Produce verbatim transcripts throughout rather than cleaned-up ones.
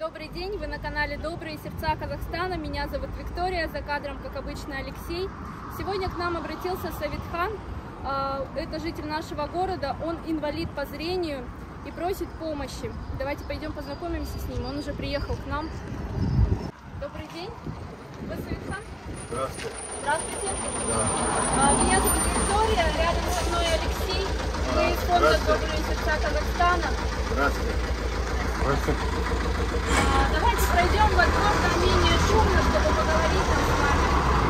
Добрый день, вы на канале Добрые сердца Казахстана. Меня зовут Виктория, за кадром, как обычно, Алексей. Сегодня к нам обратился Саветхан, это житель нашего города, он инвалид по зрению и просит помощи. Давайте пойдем познакомимся с ним, он уже приехал к нам. Добрый день, вы Саветхан? Здравствуйте. Здравствуйте. Да. Меня зовут Виктория, рядом со мной Алексей. Мы из фонда Добрые сердца Казахстана. Здравствуйте. Здравствуйте. А, давайте пройдем во двор, там менее шумно, чтобы поговорить там с вами.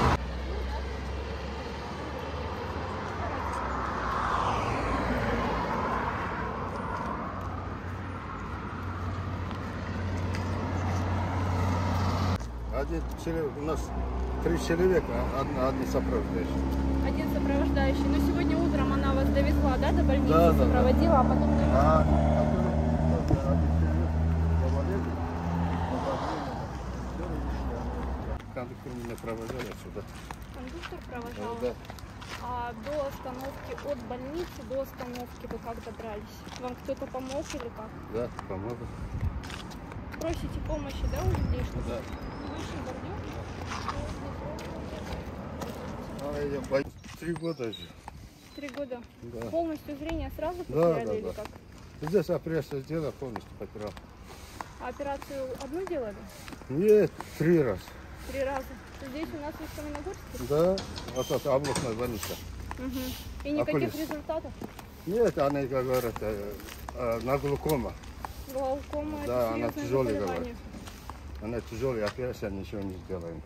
Один человек, у нас три человека, одна, один сопровождающий. Один сопровождающий. Но сегодня утром она вас довезла, да, до больницы, Да, да, сопроводила, да. а потом... А, один человек, кондуктор меня провожал отсюда. Кондуктор провожал? Да. А до остановки, от больницы до остановки вы как добрались? Вам кто-то помог или как? Да, помогу. Просите помощи, да, у людей, чтобы Да. выше бордюр? А, я боюсь. Три года же. Три года. Да. Полностью зрение сразу Да, потеряли да, или да. как? Здесь операцию сделал, полностью потерял. А операцию одну делали? Нет, три раза. Три раза. Здесь у нас в Каменогорске? Да, вот это областная больница. Угу. И никаких Окулист. результатов? Нет, она говорит, э, э, на глаукома. Глаукома, Да, это она серьезное тяжелая, заболевание. говорит. Она тяжелая, операция, ничего не сделаем.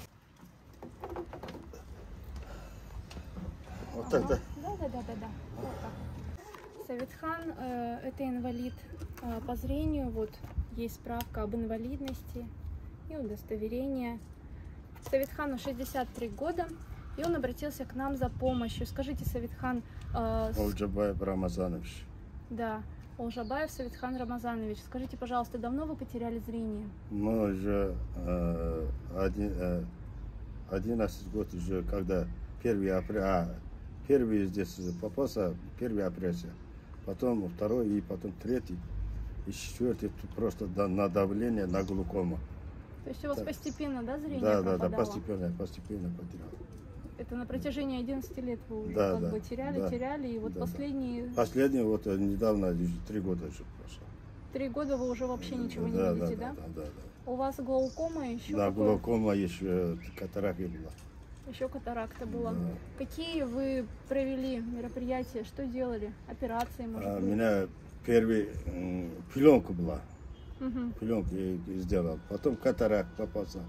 Вот Ага. это. Да, да, да, да, да. Вот так. Саветхан э, это инвалид э, по зрению. Вот есть справка об инвалидности и удостоверение. Саветхану шестьдесят три года, и он обратился к нам за помощью. Скажите, Саветхан, э, с- Олджабаев Рамазанович. да, Олжабаев Саветхан Рамазанович, скажите, пожалуйста, давно вы потеряли зрение? Мы уже э, один, э, одиннадцать год уже, когда первый апрель, а, первый здесь попался, первая операция, потом второй и потом третий, и четвертый просто на давление, на глаукому. То есть у вас Так. постепенно, да, зрение Да, да, да, пропадало? постепенно, постепенно потерял. Это на протяжении одиннадцати лет вы уже Да, как да, бы теряли, да, теряли, и вот да, последние Последний вот э, недавно, три года уже прошло. три года вы уже вообще ничего не да, видите, да? да? Да, да, да. У вас глаукома еще Да, какое? глаукома еще, катаракта была. Еще катаракта была. Да. Какие вы провели мероприятия, что делали? Операции, может А, у быть? меня первый м, пленка была, Мгм. пленку я сделал, потом катаракт попался,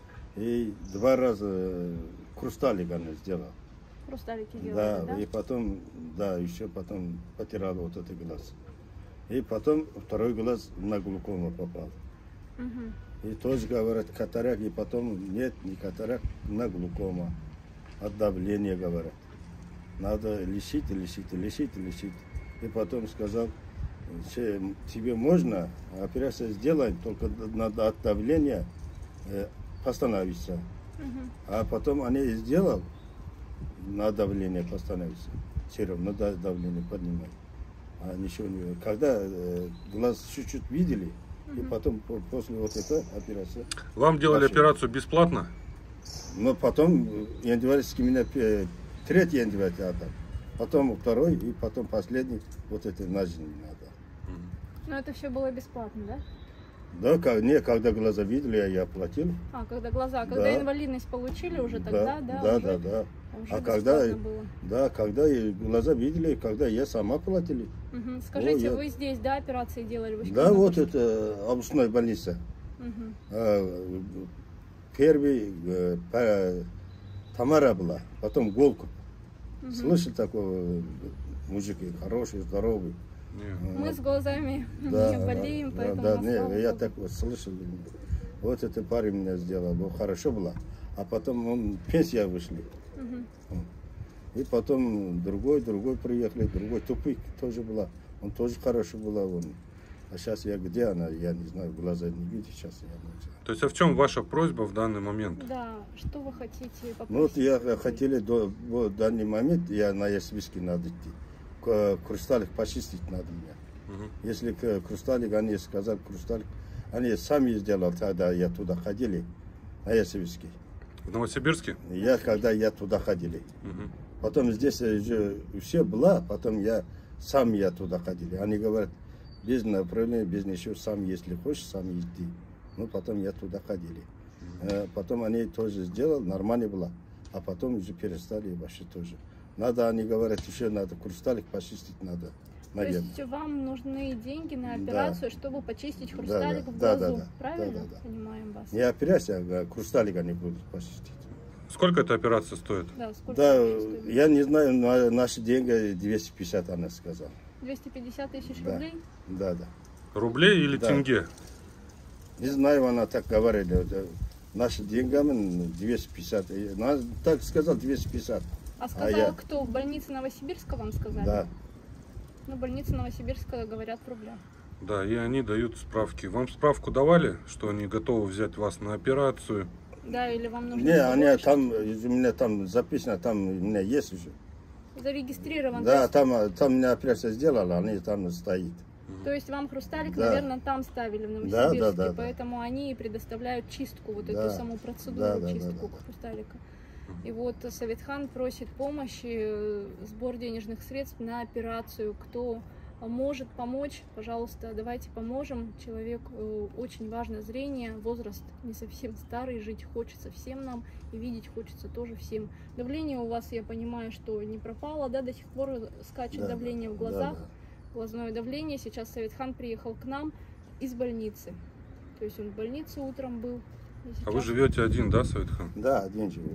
и два раза хрусталик она сделал. Хрусталики делали, Да, да? и потом, да, еще потом потерял вот этот глаз. И потом второй глаз на глаукому попал. Мгм. И тоже говорят катаракт, и потом нет, не катаракт, на глаукома. От давления, говорят. Надо лечить, лечить, лечить, лечить. И потом сказал, «Че, тебе можно операцию сделать, только надо от давления э, остановиться. Мгм. А потом они сделал, на давление постановиться. Все равно да- давление поднимать. А ничего не... Когда э, глаз чуть-чуть видели, и потом по- после вот этой операции... Вам делали Вообще. операцию бесплатно? Но потом январский меня пе- третий январь, а так. Потом второй и потом последний, вот это на жизнь надо. Но это все было бесплатно, да? Да, как, не, когда глаза видели, я, я платил. А, когда глаза, когда Да. инвалидность получили уже тогда, да? да, уже, да, да. уже А когда, бесплатно было. да, когда и глаза видели, когда я сама платили. Мгм. Скажите, я- вы здесь, да, операции делали? Вы Да, что, вот находитесь? это областная больница. Мгм. А, Первый э, па- Тамара была, потом Голков. Слышал такого мужики, хороший, здоровый. Нет. Мы с глазами Да, не болеем, да, поэтому... да, слава не, я Богу. так вот слышал. Вот это парень меня сделал, ну, хорошо было. А потом он, пенсия вышли. Мгм. И потом другой, другой приехали, другой тупик тоже была. Он тоже хороший был. Он. А сейчас я где она, я не знаю, глаза не видит сейчас. Я не знаю. То есть, а в чем ваша просьба в данный момент? Да, что вы хотите попросить? Ну вот я хотели до, в данный момент, я на списке надо идти. К- Хрусталик почистить надо мне. Мгм. Если к- хрусталик, они сказали, хрусталик, Они сами сделали, тогда я туда ходили, на Ясовицкий. В Новосибирске? Я, когда я туда ходили. Угу. Потом здесь же все было, потом я сам я туда ходили. Они говорят, без направления, без ничего, сам, если хочешь, сам иди. Ну, потом я туда ходили. Угу. Потом они тоже сделали, нормально было. А потом уже перестали вообще тоже. Надо, они говорят, еще надо хрусталик почистить надо. Наверное. То есть вам нужны деньги на операцию, да, чтобы почистить хрусталик да, в да, глазу, да, да, правильно? Да, да, да. Понимаем вас. Не операция, а хрусталик они будут почистить. Сколько эта операция стоит? Да, сколько да стоит? Я не знаю, но наши деньги двести пятьдесят, она сказала. двести пятьдесят тысяч да. рублей? Да, да. Рублей или да. тенге? Не знаю, она так говорила. Наши деньгами двести пятьдесят. Она так сказала, двести пятьдесят. А сказал, а я... кто? В больнице Новосибирска вам сказали? Да. Ну, больница Новосибирска говорят в рублях. Да, и они дают справки. Вам справку давали, что они готовы взять вас на операцию? Да, или вам нужно... Не, они там, у меня там записано, там у меня есть уже. Зарегистрирован? Да, есть... там, там меня операция сделали, они там стоит. То есть вам хрусталик, да, наверное, там ставили в Новосибирске, да, да, да, поэтому да. они предоставляют чистку, вот да. эту саму процедуру, да, да, чистку да, да, хрусталика. И вот Советхан просит помощи, сбор денежных средств на операцию. Кто может помочь, пожалуйста, давайте поможем. Человек, очень важно зрение, возраст не совсем старый, жить хочется всем нам и видеть хочется тоже всем. Давление у вас, я понимаю, что не пропало, да, до сих пор скачет да, давление в глазах, да, да. глазное давление. Сейчас Советхан приехал к нам из больницы, то есть он в больнице утром был. А вы живете один, да, Советхан? Да, один живу.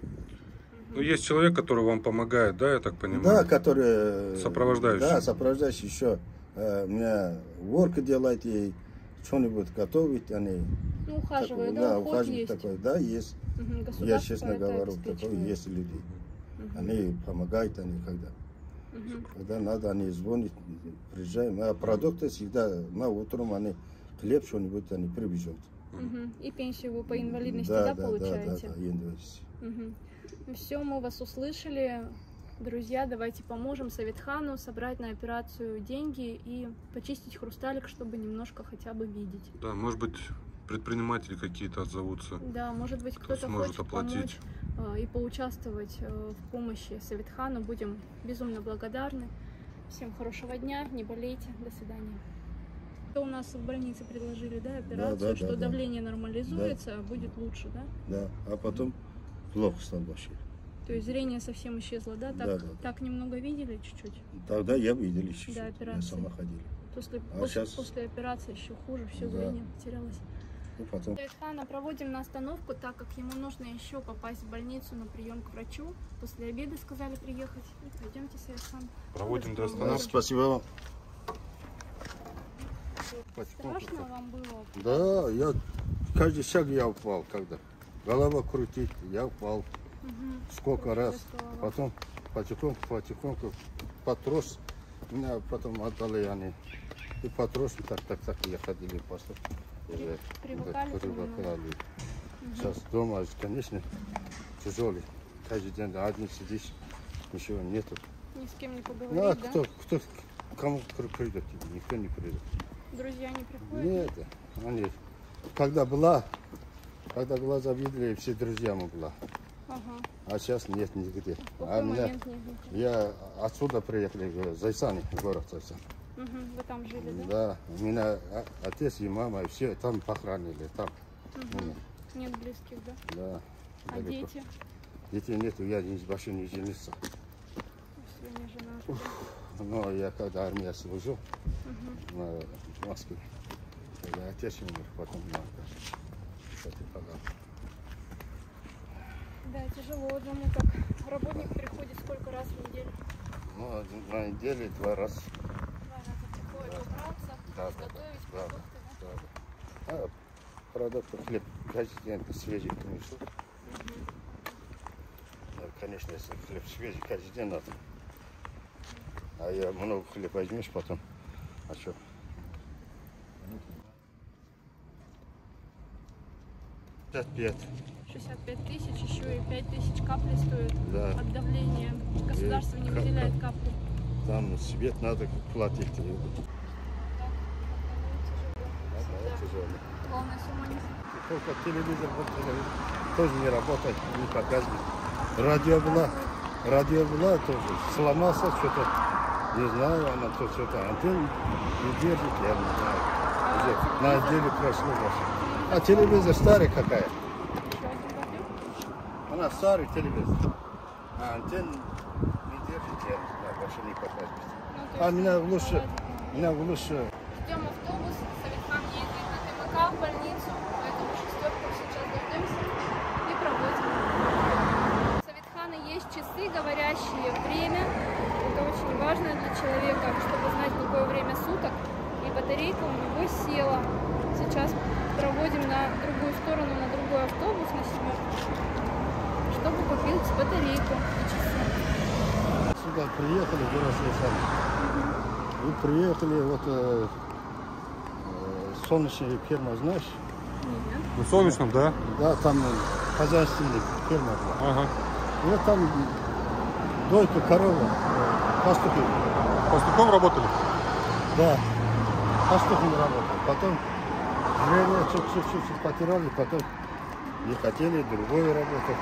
Ну, есть человек, который вам помогает, да, я так понимаю? Да, который... Сопровождающий. Да, сопровождающий еще. Э, у меня ворк делает и что-нибудь готовить, они... Ну, ухаживают, так, да, да, уход ухаживают есть. такой, да, есть. Угу, я честно говорю, такой есть люди. Угу. Они помогают, они когда. Угу. Когда надо, они звонят, приезжаем. А продукты всегда на утром, они хлеб, что-нибудь они привезут. Угу. И пенсию вы по инвалидности, да, да, да, получаете? Да, да, да, инвалидность. Угу. Все, мы вас услышали. Друзья, давайте поможем Советхану собрать на операцию деньги и почистить хрусталик, чтобы немножко хотя бы видеть. Да, может быть, предприниматели какие-то отзовутся. Да, может быть, кто-то кто сможет хочет оплатить. помочь э, и поучаствовать э, в помощи Советхану. Будем безумно благодарны. Всем хорошего дня, не болейте, до свидания. У нас в больнице предложили, да, операцию, да, да, что да, давление да. нормализуется, да. будет лучше, да? Да, а потом плохо стало вообще. То есть зрение совсем исчезло, да? Так, да, да. так немного видели чуть-чуть? Тогда я видел чуть-чуть, да, я сама ходила. После, а после, сейчас... после операции еще хуже, все да. зрение потерялось. И потом... Советхана проводим на остановку, так как ему нужно еще попасть в больницу на прием к врачу. После обеда сказали приехать. И пойдемте, Советхан. Проводим до остановки. Спасибо вам. Страшно вам было? Да, я каждый шаг я упал, когда голова крутит, я упал. Угу. Сколько раз, потом потихоньку, потихоньку потрос, меня потом отдали они. И потрос, так, так, так, я ходили просто. Уже привыкали? Привыкали. Угу. Сейчас дома, конечно, тяжелый. Каждый день один сидишь, ничего нету. Ни с кем не поговорить, ну, а да? кто, кто, кому придет тебе? Никто не придет. Друзья не приходят? Нет, они, когда была, когда глаза видели, все друзья мы была. Ага. А сейчас нет нигде. В а меня, нет я отсюда приехали в Зайсане, город Зайсан. Угу. Вы там жили, да? Да, у меня отец и мама, и все там похоронили, там. Угу. Нет близких, да? Да. А далеко. дети? Детей нету, я вообще не женился. Все не женаты. Но я когда армия служил угу. на, в Москве, когда отец умер, потом на кстати, погал. Да, тяжело одному так. Работник приходит сколько раз в неделю? Ну, на неделе два раза. Два раза приходит да. убраться, да, изготовить да, продукты, да? Да, да. А продукты, хлеб каждый день свежий принесут. Угу. Да, конечно, если хлеб свежий, каждый день надо. А я много хлеба возьмешь потом. А что? шестьдесят пять. шестьдесят пять тысяч, еще и пять тысяч капли стоит да. от давления. Государство и не выделяет кап капли. Там свет надо платить. Да, тяжело. телевизионный. Полная сумма не... Только телевизор, вот телевизор тоже не работает, не показывает. Радио была, радио была тоже, сломался что-то, не знаю, она то что-то, антенн не держит, я не знаю. Уже на отделе прошло даже. А телевизор старый какая? Она старый телевизор. А антенн не держит, я не знаю, больше не показывает. Ну, А меня лучше, меня лучше. Ждем автобус, Советхан едет на ТМК в больницу, поэтому шестерку сейчас дождемся и проводим. У Советхана есть часы, говорящие время. Это очень важно для человека, чтобы знать, какое время суток. И батарейка у него села. Сейчас проводим на другую сторону, на другой автобус, на семерку, чтобы купить батарейку и часы. Сюда приехали, выросли сами. И приехали, вот э, э, солнечная ферма, знаешь? Нет. Ну, в Солнечном, да? Да, там хозяйственная ферма была. Ага. И вот там дойка корова э, пастухи. Пастухом работали? Да, пастухом работал. Потом время чуть-чуть потеряли, потом не хотели другую работать.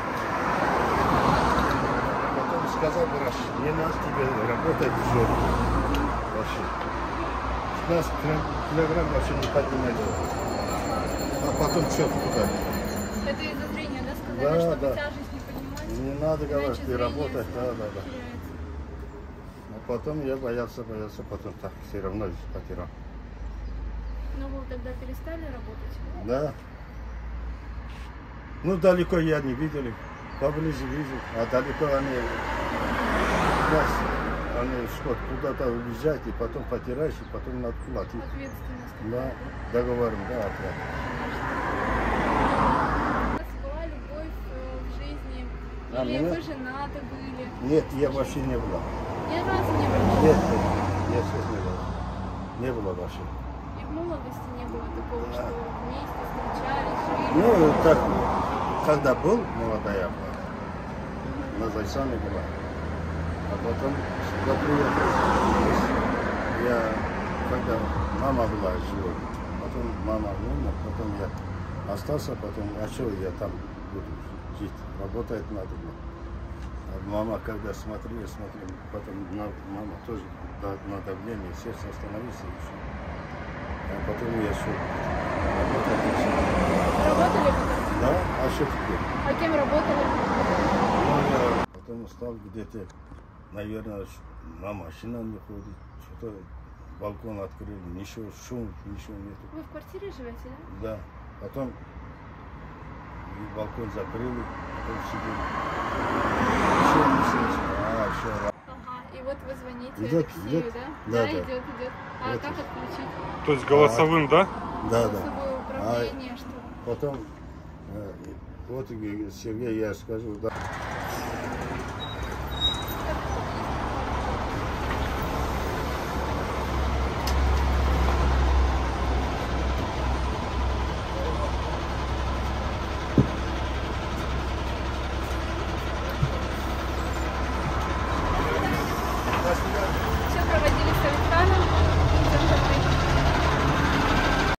Потом сказал, Браш, не надо тебе работать в жоре. Вообще. пятнадцать килограмм вообще не поднимали. А потом что куда? Это из-за зрения, да, сказали, Да, чтобы да. тяжесть не поднимать? Не надо, говорить, Иначе ты зрение работать, да, да, да. теряется. А потом я боялся, боялся, потом так все равно потерял. Но вы тогда перестали работать? Да. Ну, далеко я не видели, поближе видел, а далеко они, нас, они что, куда-то уезжают, и потом потеряешь, и потом надо платить. Ответственность. Да, договорим, да, оплата. У вас была любовь э, в жизни? А, Или меня? вы женаты были? Нет, я вообще не была. Ни разу не было? Нет, нет, я сейчас не была. Не было вообще. И в молодости не было такого, Да. что вместе встречались, жили? Ну, так, когда был молодая была, на Зайсане была, а потом сюда приехал. Я, когда мама была жива, потом мама умерла, потом я остался, потом, а что я там буду жить, работать надо было. А мама, когда смотрела, смотрела, потом на, мама тоже на, на давление, сердце остановилось еще. А потом я шел работать начал. Работали потом? Да, а что теперь? А кем работали? Ну, я потом стал где-то, наверное, на машина не ходит, что-то балкон открыли, ничего, шум, ничего нету. Вы в квартире живете, да? Да, потом и балкон закрыли, потом сидели. Еще не слышно, а, все. Ага, и вот вы звоните Идет, Алексею, идет? да? Да, Да, да. идет, идет. А Вот. как отключить? То есть голосовым, да? Да, да. Голосовое управление, что? Потом, э, вот Сергей, я скажу, да.